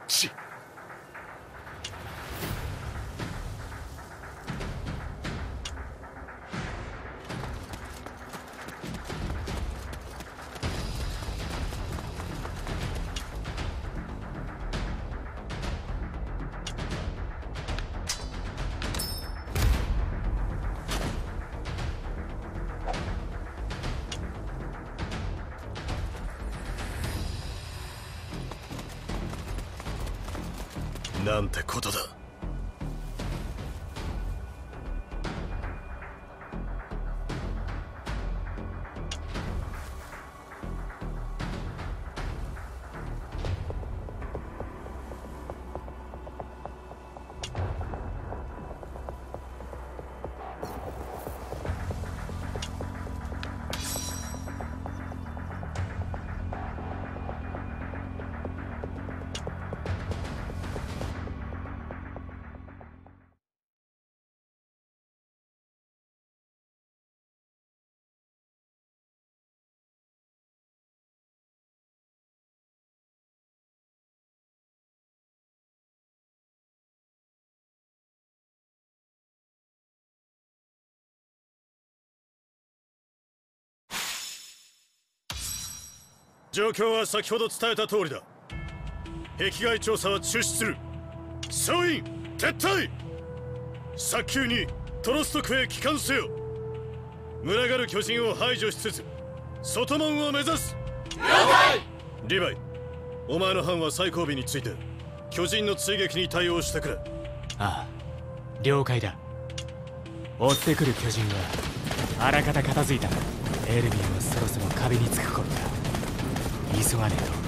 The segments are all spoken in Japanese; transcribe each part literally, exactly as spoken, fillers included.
ちっ。なんてことだ。状況は先ほど伝えた通りだ。壁外調査は中止する。総員撤退。早急にトロスト区へ帰還せよ。群がる巨人を排除しつつ外門を目指す。了解。リヴァイ、お前の班は最後尾について巨人の追撃に対応してくれ。 ああ、了解だ。追ってくる巨人はあらかた片付いた。エルヴィンはそろそろ壁につく頃だ。急がねえと。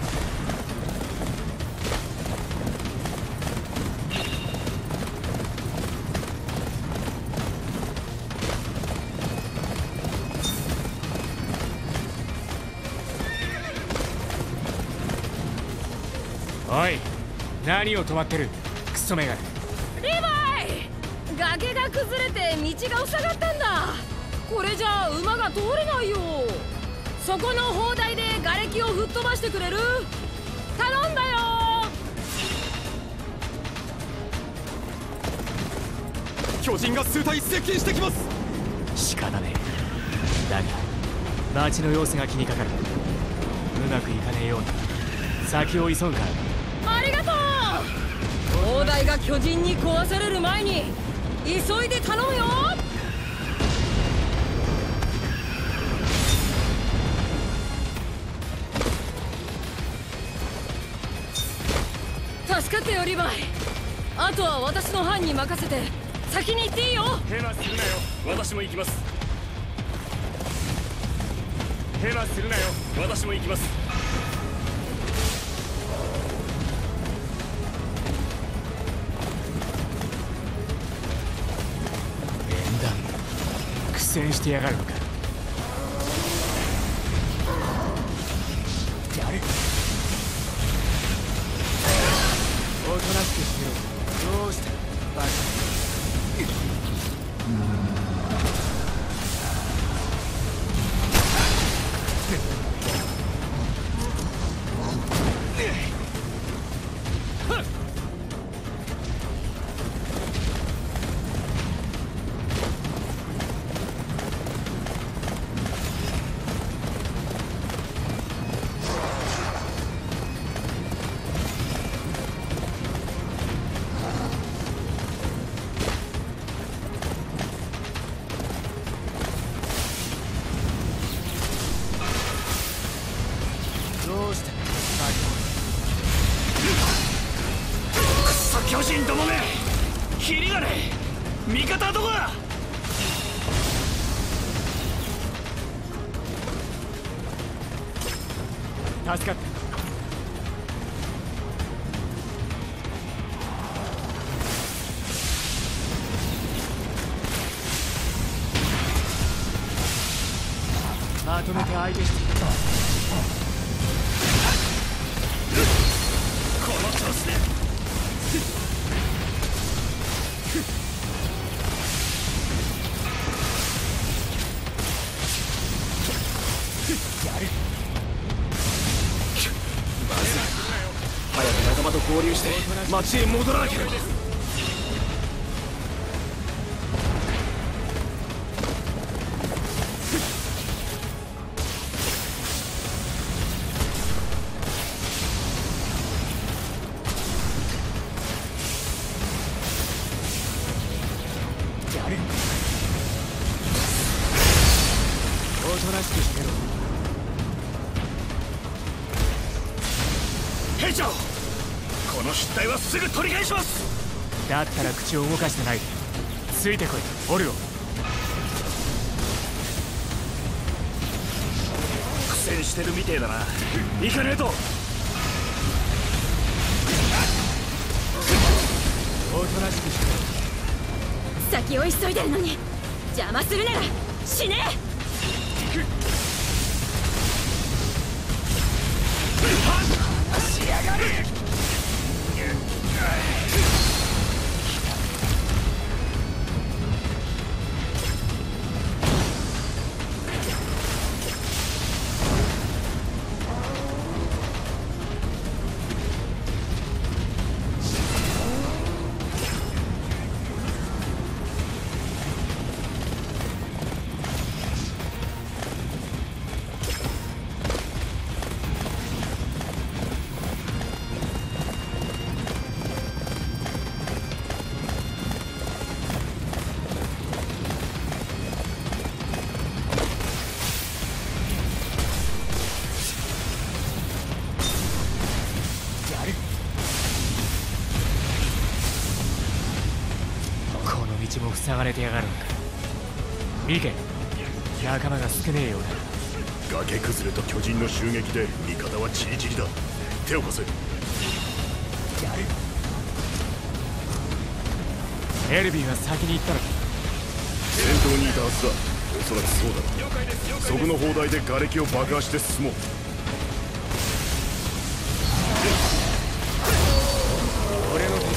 おい、何を止まってるクソメガネ。 リヴァイ、崖が崩れて道が塞がったんだ。これじゃあ馬が通れないよ。そこの砲台で瓦礫を吹っ飛ばしてくれる？頼んだよ。 巨人が数体接近してきます。 仕方ねえ。だが町の様子が気にかかる。うまくいかねえような先を急ぐか。 ありがとう。砲台が巨人に壊される前に急いで頼むよ。助かってよリヴァイ。あとは私の班に任せて先に行っていいよ。 ヘマするなよ、私も行きます。ヘマするなよ、私も行きます。 縁談苦戦してやがるのか。やれ、おとなしくしろ。どうしたバカ。どうしたくそ巨人どもめ、キリがねえ。味方はどこだ。 助かった。まとめて相手して。 この調子でやる。まずい、早く仲間 々と合流して町へ戻らなければ。 おとなしくしてろ。 兵長、この失態はすぐ取り返します。 だったら口を動かしてないでついてこいオルオ。 苦戦してるみてえだな。行かねえと。 おとなしくしてろ。 先を急いでるのに邪魔するなら死ね。 仕上がる。 道も塞がれてやがるのか。ミケ、仲間が少ねえようだ。 崖崩れと巨人の襲撃で味方はチリチリだ。手を貸せ。 エルヴィンは先に行ったのか。 先頭にいたはずだ。おそらくそうだ。そこの砲台で瓦礫を爆破して進もう。 俺の敵。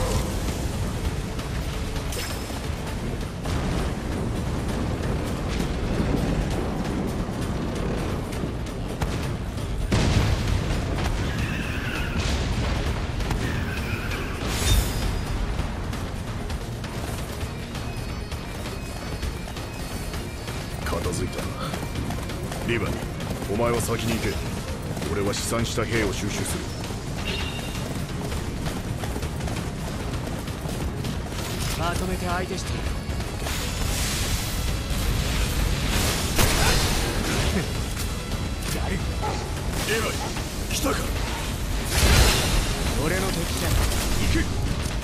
片付いた。リヴァニ、お前は先に行け。俺は試算した兵を収集する。 まとめて相手してやる。やる。 リヴァニ、来たか。 俺の敵じゃない。 行け。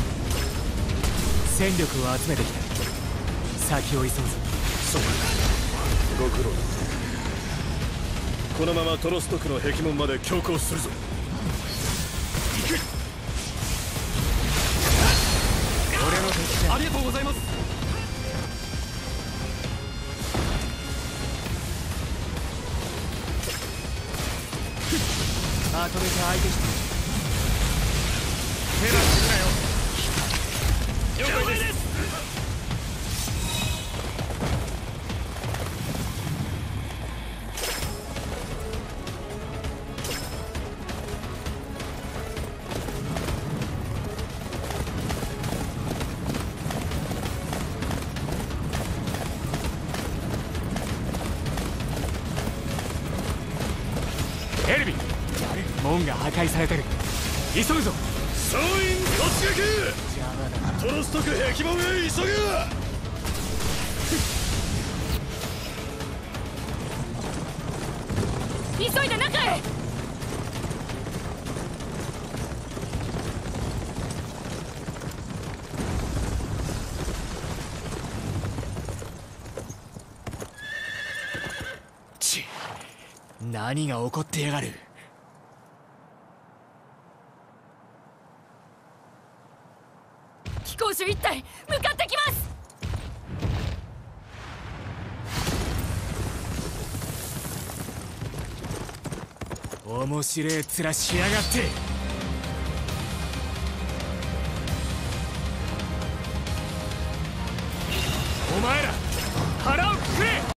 戦力を集めてきた。先を急ぐぞ。 そうか。ご苦労だ。このままトロスト区の壁門まで強行するぞ。行け。 俺の敵じゃ。 ありがとうございます。 まとめて相手して手出すなよ。 了解です。 エルヴィン、門が破壊されてる。急ぐぞ。 総員突撃。 邪魔だ。 トロスト区壁門へ急げ。 急いで中へ。 ち、何が起こってやがる。 飛行種一体向かってきます。 面白え面しやがって。お前ら払う